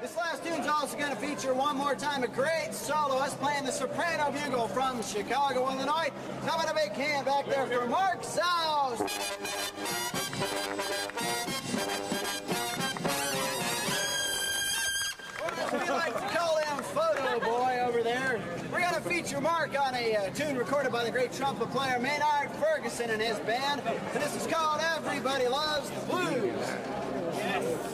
This last tune's also going to feature one more time a great soloist playing the soprano bugle from Chicago, Illinois. How about a big hand back there for Mark Zauss? We like to call him Photo Boy over there. We're going to feature Mark on a tune recorded by the great trumpet player Maynard Ferguson and his band. And this is called Everybody Loves the Blues.